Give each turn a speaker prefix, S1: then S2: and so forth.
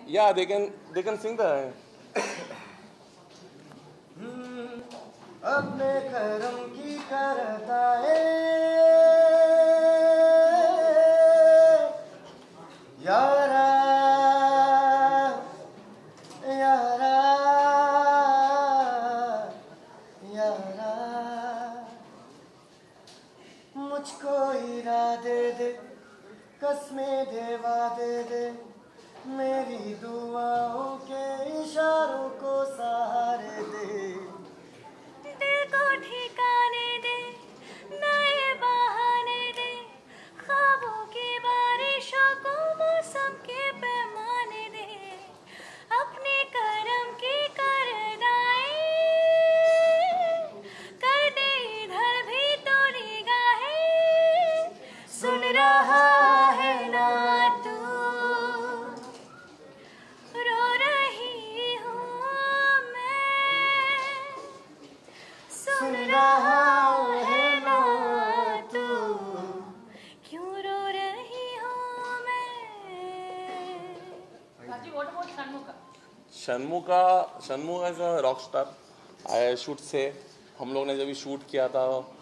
S1: Yeah, they can sing the.
S2: अपने करम की करताए यारा यारा यारा मुझको इरादे दे कसमें दे वादे दे मेरी दुआओं के इशारों को सहारे दे
S3: दिल को ठिकाने दे नए बहाने दे ख्वाबों की बारिशों को मौसम के पैमाने दे अपने करम की करदाई कर दे इधर भी तो निगाहें सुन रहा है ना तू रो रही हूँ मैं सुन रहा है ना तू क्यों रो रही हूँ मैं।
S4: Raji, what about Shanmuga?
S1: Shanmuga is a rock star. I should say हम लोग ने जब शूट किया था